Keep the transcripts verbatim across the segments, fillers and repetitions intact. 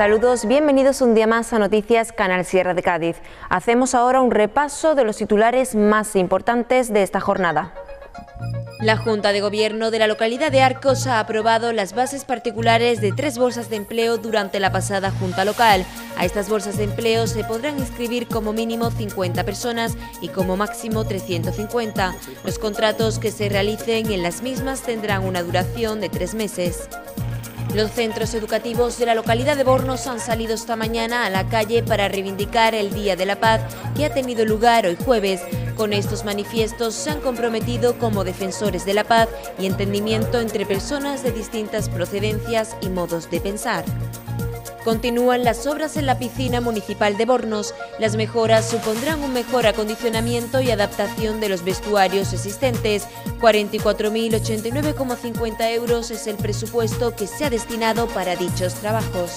Saludos, bienvenidos un día más a Noticias Canal Sierra de Cádiz. Hacemos ahora un repaso de los titulares más importantes de esta jornada. La Junta de Gobierno de la localidad de Arcos ha aprobado las bases particulares de tres bolsas de empleo durante la pasada Junta Local. A estas bolsas de empleo se podrán inscribir como mínimo cincuenta personas y como máximo trescientos cincuenta. Los contratos que se realicen en las mismas tendrán una duración de tres meses. Los centros educativos de la localidad de Bornos han salido esta mañana a la calle para reivindicar el Día de la Paz que ha tenido lugar hoy jueves. Con estos manifiestos se han comprometido como defensores de la paz y entendimiento entre personas de distintas procedencias y modos de pensar. Continúan las obras en la piscina municipal de Bornos. Las mejoras supondrán un mejor acondicionamiento y adaptación de los vestuarios existentes. cuarenta y cuatro mil ochenta y nueve coma cincuenta euros es el presupuesto que se ha destinado para dichos trabajos.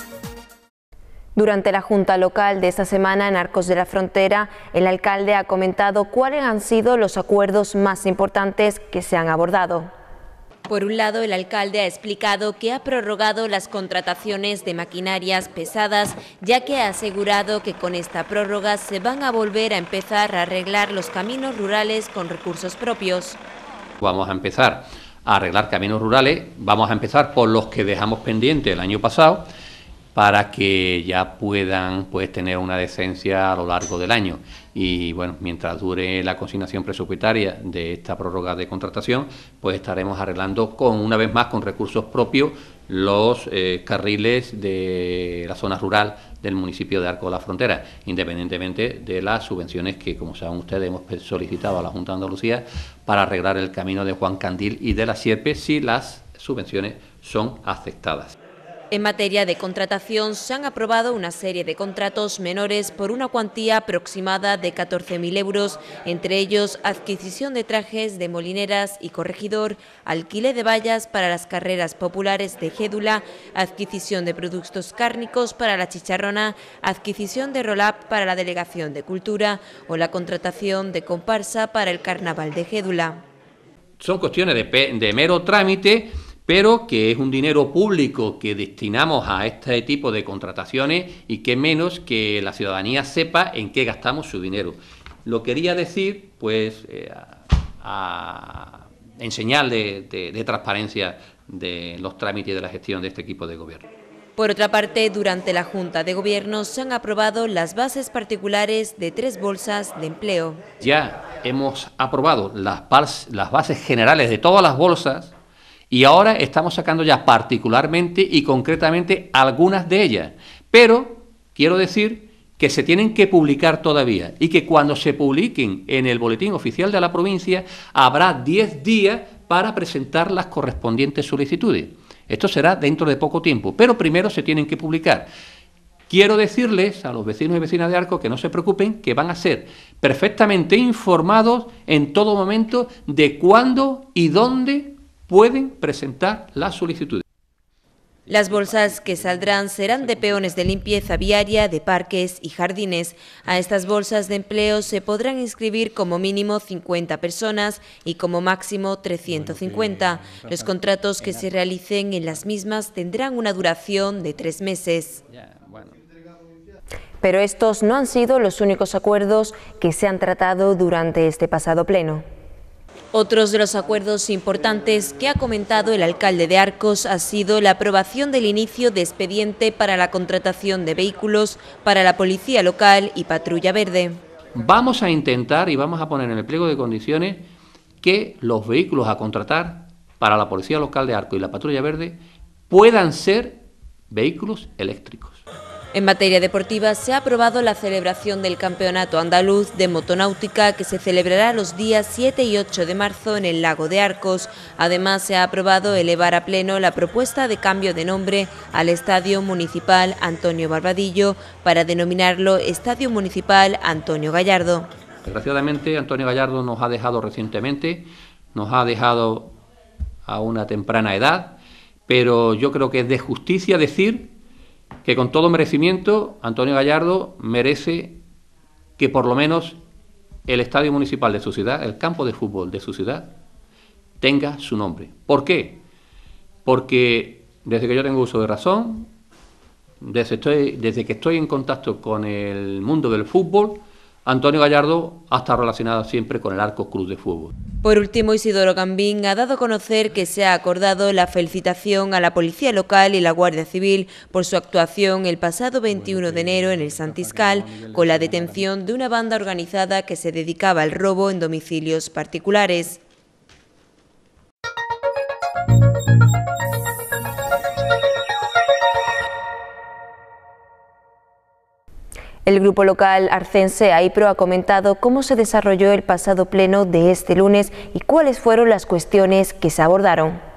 Durante la Junta Local de esta semana en Arcos de la Frontera, el alcalde ha comentado cuáles han sido los acuerdos más importantes que se han abordado. Por un lado, el alcalde ha explicado que ha prorrogado las contrataciones de maquinarias pesadas, ya que ha asegurado que con esta prórroga se van a volver a empezar a arreglar los caminos rurales con recursos propios. Vamos a empezar a arreglar caminos rurales, vamos a empezar por los que dejamos pendientes el año pasado, para que ya puedan pues tener una decencia a lo largo del año. Y bueno, mientras dure la consignación presupuestaria de esta prórroga de contratación, pues estaremos arreglando con una vez más con recursos propios los eh, carriles de la zona rural del municipio de Arcos de la Frontera, independientemente de las subvenciones que, como saben ustedes, hemos solicitado a la Junta de Andalucía para arreglar el camino de Juan Candil y de la Sierpe si las subvenciones son aceptadas. En materia de contratación, se han aprobado una serie de contratos menores por una cuantía aproximada de catorce mil euros, entre ellos adquisición de trajes de molineras y corregidor, alquiler de vallas para las carreras populares de Gédula, adquisición de productos cárnicos para la chicharrona, adquisición de roll-up para la Delegación de Cultura o la contratación de comparsa para el Carnaval de Gédula. Son cuestiones de, de mero trámite, pero que es un dinero público que destinamos a este tipo de contrataciones y que menos que la ciudadanía sepa en qué gastamos su dinero. Lo quería decir, pues, eh, a, a, en señal de, de, de transparencia de los trámites de la gestión de este equipo de gobierno. Por otra parte, durante la Junta de Gobierno se han aprobado las bases particulares de tres bolsas de empleo. Ya hemos aprobado las, las bases generales de todas las bolsas, y ahora estamos sacando ya particularmente y concretamente algunas de ellas. Pero quiero decir que se tienen que publicar todavía y que cuando se publiquen en el Boletín Oficial de la provincia habrá diez días para presentar las correspondientes solicitudes. Esto será dentro de poco tiempo, pero primero se tienen que publicar. Quiero decirles a los vecinos y vecinas de Arcos que no se preocupen, que van a ser perfectamente informados en todo momento de cuándo y dónde pueden presentar las solicitudes. Las bolsas que saldrán serán de peones de limpieza viaria, de parques y jardines. A estas bolsas de empleo se podrán inscribir como mínimo cincuenta personas y como máximo trescientos cincuenta. Los contratos que se realicen en las mismas tendrán una duración de tres meses. Pero estos no han sido los únicos acuerdos que se han tratado durante este pasado pleno. Otros de los acuerdos importantes que ha comentado el alcalde de Arcos ha sido la aprobación del inicio de expediente para la contratación de vehículos para la Policía Local y Patrulla Verde. Vamos a intentar y vamos a poner en el pliego de condiciones que los vehículos a contratar para la Policía Local de Arcos y la Patrulla Verde puedan ser vehículos eléctricos. En materia deportiva se ha aprobado la celebración del Campeonato Andaluz de Motonáutica que se celebrará los días siete y ocho de marzo en el Lago de Arcos. Además se ha aprobado elevar a pleno la propuesta de cambio de nombre al Estadio Municipal Antonio Barbadillo para denominarlo Estadio Municipal Antonio Gallardo. Desgraciadamente Antonio Gallardo nos ha dejado recientemente, nos ha dejado a una temprana edad, pero yo creo que es de justicia decir que con todo merecimiento Antonio Gallardo merece que por lo menos el estadio municipal de su ciudad, el campo de fútbol de su ciudad, tenga su nombre. ¿Por qué? Porque desde que yo tengo uso de razón, desde, estoy, desde que estoy en contacto con el mundo del fútbol, Antonio Gallardo ha estado relacionado siempre con el Arcos Club de Fútbol. Por último, Isidoro Gambín ha dado a conocer que se ha acordado la felicitación a la Policía Local y la Guardia Civil por su actuación el pasado veintiuno de enero en el Santiscal con la detención de una banda organizada que se dedicaba al robo en domicilios particulares. El grupo local arcense AIPRO ha comentado cómo se desarrolló el pasado pleno de este lunes y cuáles fueron las cuestiones que se abordaron.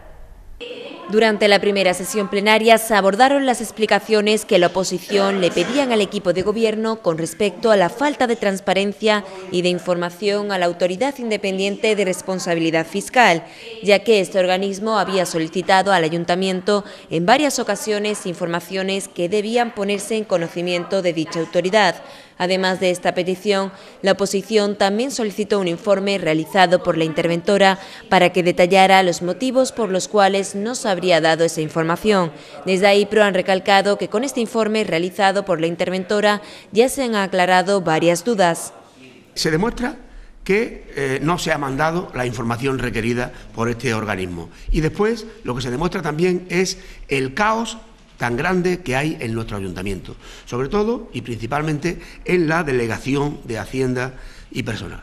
Durante la primera sesión plenaria se abordaron las explicaciones que la oposición le pedían al equipo de gobierno con respecto a la falta de transparencia y de información a la Autoridad Independiente de Responsabilidad Fiscal, ya que este organismo había solicitado al Ayuntamiento en varias ocasiones informaciones que debían ponerse en conocimiento de dicha autoridad. Además de esta petición, la oposición también solicitó un informe realizado por la interventora para que detallara los motivos por los cuales no se habría dado esa información. Desde AIPRO han recalcado que con este informe realizado por la interventora ya se han aclarado varias dudas. Se demuestra que eh, no se ha mandado la información requerida por este organismo. Y después lo que se demuestra también es el caos tan grande que hay en nuestro ayuntamiento, sobre todo y principalmente en la delegación de Hacienda y personal.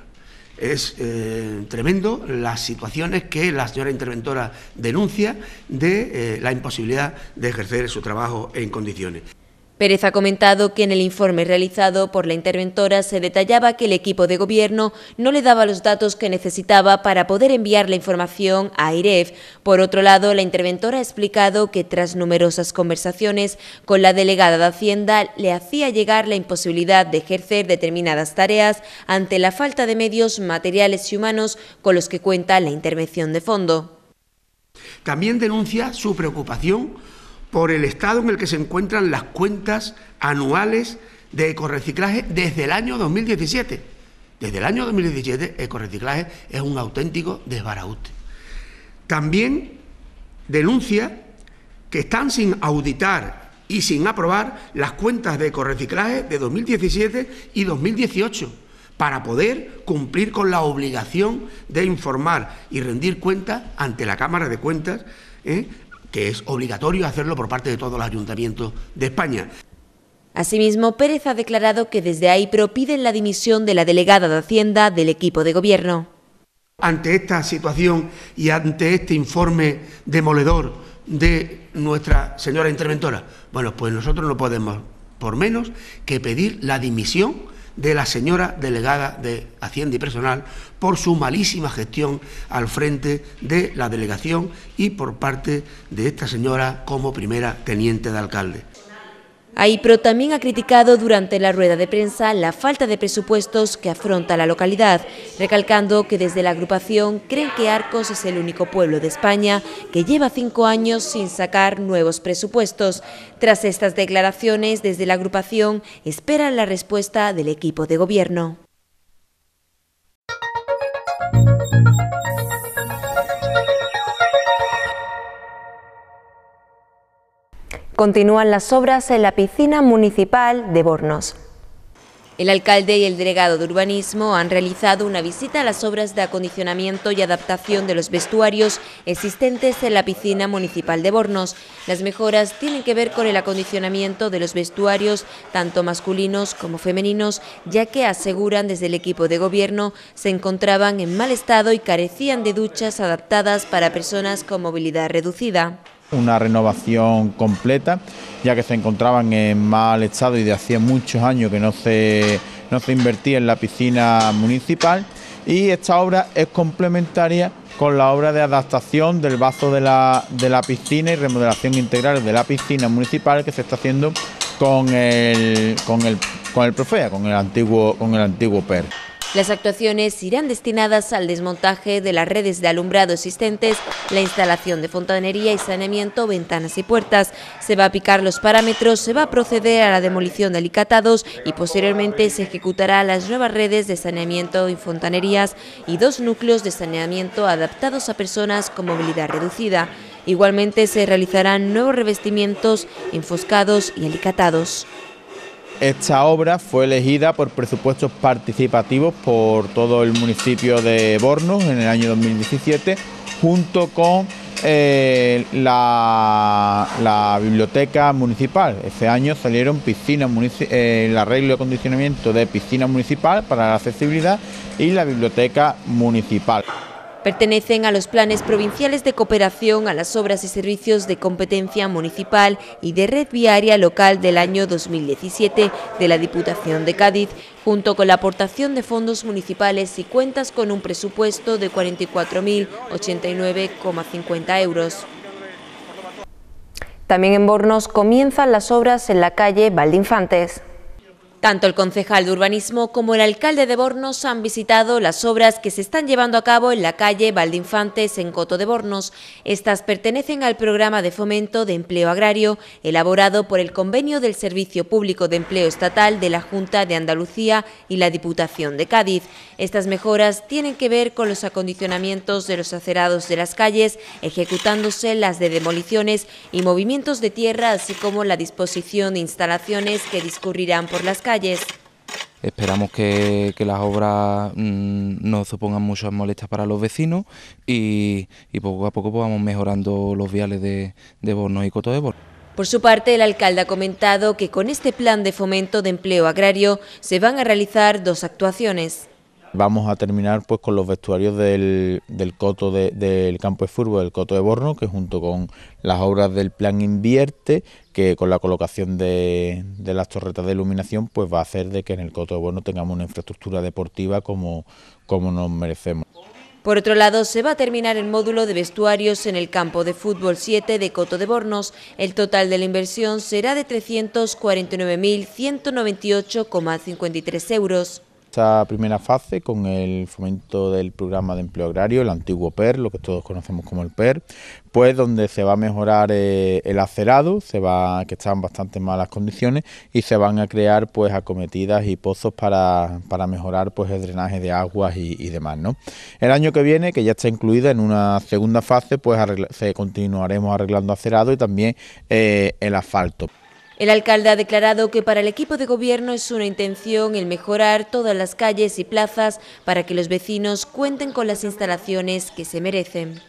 Es eh, tremendo las situaciones que la señora interventora denuncia de eh, la imposibilidad de ejercer su trabajo en condiciones. Pérez ha comentado que en el informe realizado por la interventora se detallaba que el equipo de gobierno no le daba los datos que necesitaba para poder enviar la información a AIREF. Por otro lado, la interventora ha explicado que tras numerosas conversaciones con la delegada de Hacienda le hacía llegar la imposibilidad de ejercer determinadas tareas ante la falta de medios materiales y humanos con los que cuenta la intervención de fondo. También denuncia su preocupación por el estado en el que se encuentran las cuentas anuales de ecorreciclaje desde el año dos mil diecisiete. Desde el año dos mil diecisiete, ecorreciclaje es un auténtico desbarajuste. También denuncia que están sin auditar y sin aprobar las cuentas de ecorreciclaje de dos mil diecisiete y dos mil dieciocho para poder cumplir con la obligación de informar y rendir cuentas ante la Cámara de Cuentas, ¿eh? que es obligatorio hacerlo por parte de todos los ayuntamientos de España. Asimismo, Pérez ha declarado que desde AIPRO piden la dimisión de la delegada de Hacienda del equipo de gobierno. Ante esta situación y ante este informe demoledor de nuestra señora interventora, bueno, pues nosotros no podemos por menos que pedir la dimisión de la señora delegada de Hacienda y Personal por su malísima gestión al frente de la delegación y por parte de esta señora como primera teniente de alcalde. AIPRO también ha criticado durante la rueda de prensa la falta de presupuestos que afronta la localidad, recalcando que desde la agrupación creen que Arcos es el único pueblo de España que lleva cinco años sin sacar nuevos presupuestos. Tras estas declaraciones, desde la agrupación esperan la respuesta del equipo de gobierno. Continúan las obras en la piscina municipal de Bornos. El alcalde y el delegado de urbanismo han realizado una visita a las obras de acondicionamiento y adaptación de los vestuarios existentes en la piscina municipal de Bornos. Las mejoras tienen que ver con el acondicionamiento de los vestuarios, tanto masculinos como femeninos, ya que aseguran desde el equipo de gobierno se encontraban en mal estado y carecían de duchas adaptadas para personas con movilidad reducida. Una renovación completa, ya que se encontraban en mal estado y de hacía muchos años que no se, no se invertía en la piscina municipal, y esta obra es complementaria con la obra de adaptación del bazo de la, de la piscina y remodelación integral de la piscina municipal que se está haciendo con el, con el, con el Profea, con el antiguo, con el antiguo P E R. Las actuaciones irán destinadas al desmontaje de las redes de alumbrado existentes, la instalación de fontanería y saneamiento, ventanas y puertas. Se va a aplicar los parámetros, se va a proceder a la demolición de alicatados y posteriormente se ejecutará las nuevas redes de saneamiento y fontanerías y dos núcleos de saneamiento adaptados a personas con movilidad reducida. Igualmente se realizarán nuevos revestimientos enfoscados y alicatados. Esta obra fue elegida por presupuestos participativos por todo el municipio de Bornos en el año dos mil diecisiete, junto con eh, la, la biblioteca municipal. Ese año salieron piscinas eh, el arreglo y acondicionamiento de piscina municipal para la accesibilidad y la biblioteca municipal. Pertenecen a los planes provinciales de cooperación a las obras y servicios de competencia municipal y de red viaria local del año dos mil diecisiete de la Diputación de Cádiz, junto con la aportación de fondos municipales y cuentas con un presupuesto de cuarenta y cuatro mil ochenta y nueve coma cincuenta euros. También en Bornos comienzan las obras en la calle Valdinfantes. Tanto el concejal de urbanismo como el alcalde de Bornos han visitado las obras que se están llevando a cabo en la calle Valdinfantes en Coto de Bornos. Estas pertenecen al programa de fomento de empleo agrario elaborado por el Convenio del Servicio Público de Empleo Estatal de la Junta de Andalucía y la Diputación de Cádiz. Estas mejoras tienen que ver con los acondicionamientos de los acerados de las calles, ejecutándose las de demoliciones y movimientos de tierra, así como la disposición de instalaciones que discurrirán por las calles. Calles. Esperamos que, que las obras mmm, no supongan muchas molestias para los vecinos y, y poco a poco pues, vamos mejorando los viales de, de Bornos y Coto de Bornos. Por su parte, el alcalde ha comentado que con este plan de fomento de empleo agrario se van a realizar dos actuaciones. Vamos a terminar pues con los vestuarios del, del coto de, del campo de fútbol del Coto de Bornos, que junto con las obras del plan Invierte, que con la colocación de, de las torretas de iluminación, pues va a hacer de que en el Coto de Bornos tengamos una infraestructura deportiva como, como nos merecemos. Por otro lado, se va a terminar el módulo de vestuarios en el campo de fútbol siete de Coto de Bornos. El total de la inversión será de trescientos cuarenta y nueve mil ciento noventa y ocho coma cincuenta y tres euros. Esta primera fase con el fomento del programa de empleo agrario, el antiguo P E R, lo que todos conocemos como el P E R, pues donde se va a mejorar eh, el acerado, se va, que está en bastante malas condiciones, y se van a crear pues acometidas y pozos para, para mejorar pues el drenaje de aguas y, y demás, ¿no? El año que viene, que ya está incluida en una segunda fase, pues arregla, se continuaremos arreglando acerado y también eh, el asfalto. El alcalde ha declarado que para el equipo de gobierno es una intención el mejorar todas las calles y plazas para que los vecinos cuenten con las instalaciones que se merecen.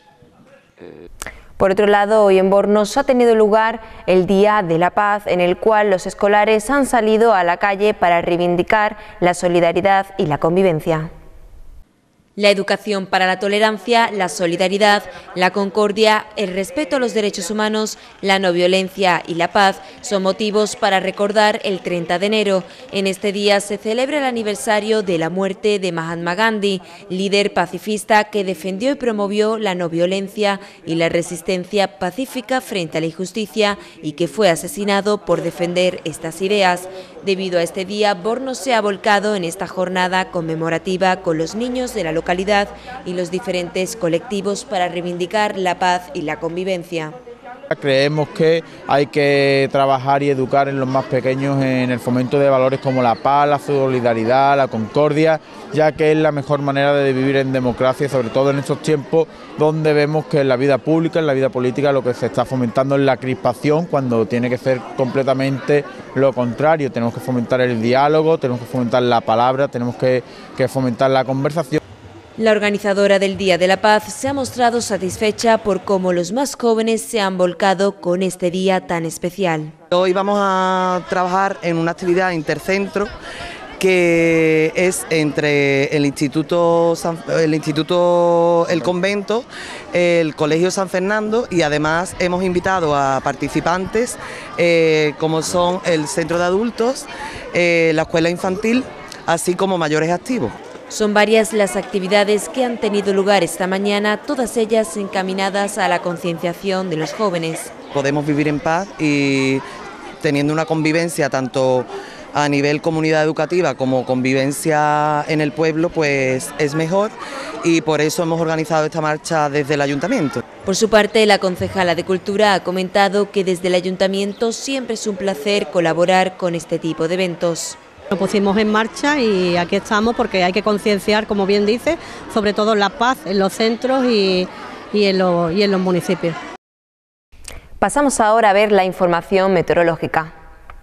Por otro lado, hoy en Bornos ha tenido lugar el Día de la Paz, en el cual los escolares han salido a la calle para reivindicar la solidaridad y la convivencia. La educación para la tolerancia, la solidaridad, la concordia, el respeto a los derechos humanos, la no violencia y la paz son motivos para recordar el treinta de enero. En este día se celebra el aniversario de la muerte de Mahatma Gandhi, líder pacifista que defendió y promovió la no violencia y la resistencia pacífica frente a la injusticia y que fue asesinado por defender estas ideas. Debido a este día, Bornos se ha volcado en esta jornada conmemorativa con los niños de la localidad y los diferentes colectivos para reivindicar la paz y la convivencia. Creemos que hay que trabajar y educar en los más pequeños en el fomento de valores como la paz, la solidaridad, la concordia, ya que es la mejor manera de vivir en democracia, sobre todo en estos tiempos donde vemos que en la vida pública, en la vida política, lo que se está fomentando es la crispación, cuando tiene que ser completamente lo contrario. Tenemos que fomentar el diálogo, tenemos que fomentar la palabra, tenemos que, que fomentar la conversación. La organizadora del Día de la Paz se ha mostrado satisfecha por cómo los más jóvenes se han volcado con este día tan especial. Hoy vamos a trabajar en una actividad intercentro que es entre el Instituto, el Instituto El Convento, el Colegio San Fernando, y además hemos invitado a participantes eh, como son el Centro de Adultos, eh, la Escuela Infantil, así como mayores activos. Son varias las actividades que han tenido lugar esta mañana, todas ellas encaminadas a la concienciación de los jóvenes. Podemos vivir en paz y teniendo una convivencia tanto a nivel comunidad educativa como convivencia en el pueblo, pues es mejor, y por eso hemos organizado esta marcha desde el Ayuntamiento. Por su parte, la concejala de Cultura ha comentado que desde el Ayuntamiento siempre es un placer colaborar con este tipo de eventos. Lo pusimos en marcha y aquí estamos porque hay que concienciar, como bien dice, sobre todo la paz en los centros y, y, en, los, y en los municipios. Pasamos ahora a ver la información meteorológica.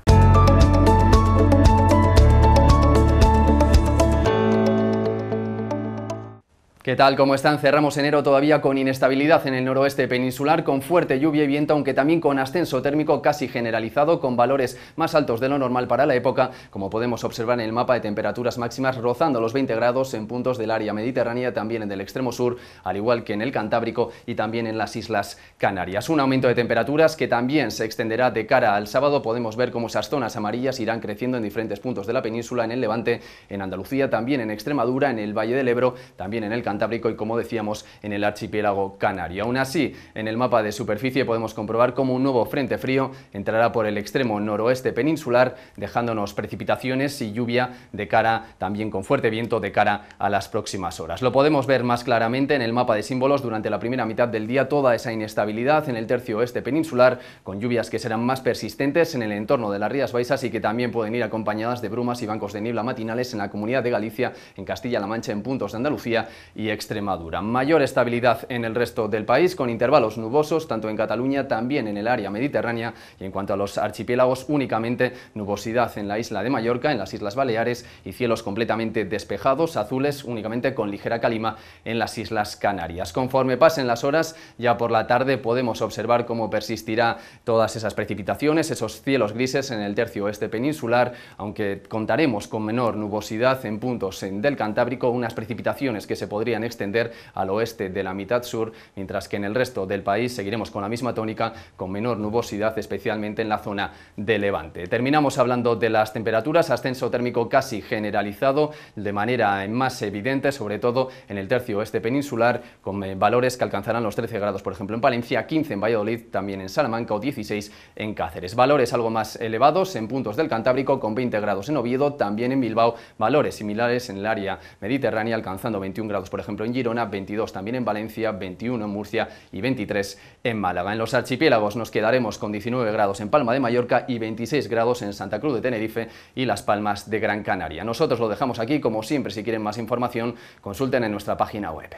¿Qué tal? ¿Cómo están? Cerramos enero todavía con inestabilidad en el noroeste peninsular, con fuerte lluvia y viento, aunque también con ascenso térmico casi generalizado, con valores más altos de lo normal para la época, como podemos observar en el mapa de temperaturas máximas rozando los veinte grados en puntos del área mediterránea, también en el extremo sur, al igual que en el Cantábrico y también en las Islas Canarias. Un aumento de temperaturas que también se extenderá de cara al sábado. Podemos ver cómo esas zonas amarillas irán creciendo en diferentes puntos de la península, en el Levante, en Andalucía, también en Extremadura, en el Valle del Ebro, también en el Cantábrico y, como decíamos, en el archipiélago canario. Aún así, en el mapa de superficie podemos comprobar cómo un nuevo frente frío entrará por el extremo noroeste peninsular, dejándonos precipitaciones y lluvia de cara, también con fuerte viento, de cara a las próximas horas. Lo podemos ver más claramente en el mapa de símbolos durante la primera mitad del día, toda esa inestabilidad en el tercio oeste peninsular, con lluvias que serán más persistentes en el entorno de las Rías Baixas y que también pueden ir acompañadas de brumas y bancos de niebla matinales en la Comunidad de Galicia, en Castilla-La Mancha, en puntos de Andalucía y Extremadura. Mayor estabilidad en el resto del país, con intervalos nubosos tanto en Cataluña, también en el área mediterránea, y en cuanto a los archipiélagos, únicamente nubosidad en la isla de Mallorca, en las Islas Baleares, y cielos completamente despejados, azules, únicamente con ligera calima en las Islas Canarias. Conforme pasen las horas, ya por la tarde podemos observar cómo persistirá todas esas precipitaciones, esos cielos grises en el tercio oeste peninsular, aunque contaremos con menor nubosidad en puntos del Cantábrico, unas precipitaciones que se podrían extender al oeste de la mitad sur, mientras que en el resto del país seguiremos con la misma tónica, con menor nubosidad, especialmente en la zona de Levante. Terminamos hablando de las temperaturas, ascenso térmico casi generalizado, de manera más evidente, sobre todo en el tercio oeste peninsular, con valores que alcanzarán los trece grados, por ejemplo, en Palencia, quince en Valladolid, también en Salamanca, o dieciséis en Cáceres. Valores algo más elevados en puntos del Cantábrico, con veinte grados en Oviedo, también en Bilbao, valores similares en el área mediterránea, alcanzando veintiún grados, por ejemplo, en Girona, veintidós también en Valencia, veintiuno en Murcia y veintitrés en Málaga. En los archipiélagos nos quedaremos con diecinueve grados en Palma de Mallorca y veintiséis grados en Santa Cruz de Tenerife y Las Palmas de Gran Canaria. Nosotros lo dejamos aquí, como siempre. Si quieren más información, consulten en nuestra página web.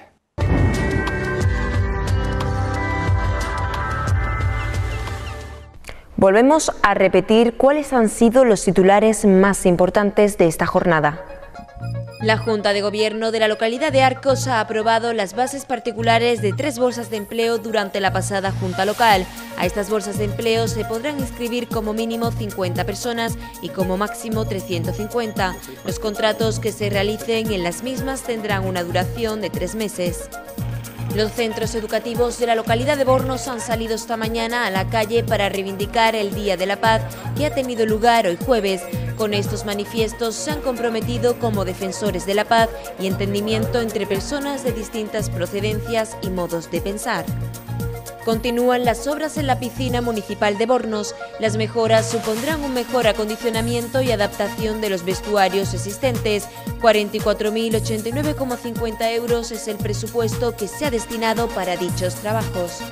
Volvemos a repetir cuáles han sido los titulares más importantes de esta jornada. La Junta de Gobierno de la localidad de Arcos ha aprobado las bases particulares de tres bolsas de empleo durante la pasada Junta Local. A estas bolsas de empleo se podrán inscribir como mínimo cincuenta personas y como máximo trescientos cincuenta. Los contratos que se realicen en las mismas tendrán una duración de tres meses. Los centros educativos de la localidad de Bornos han salido esta mañana a la calle para reivindicar el Día de la Paz que ha tenido lugar hoy jueves. Con estos manifiestos se han comprometido como defensores de la paz y entendimiento entre personas de distintas procedencias y modos de pensar. Continúan las obras en la piscina municipal de Bornos. Las mejoras supondrán un mejor acondicionamiento y adaptación de los vestuarios existentes. cuarenta y cuatro mil ochenta y nueve coma cincuenta euros es el presupuesto que se ha destinado para dichos trabajos.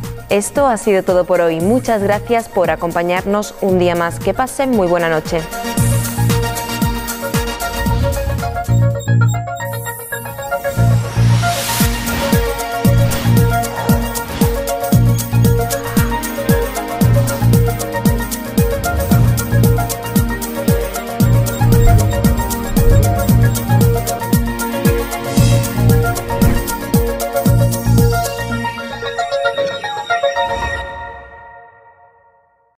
Esto ha sido todo por hoy. Muchas gracias por acompañarnos un día más. Que pasen muy buena noche.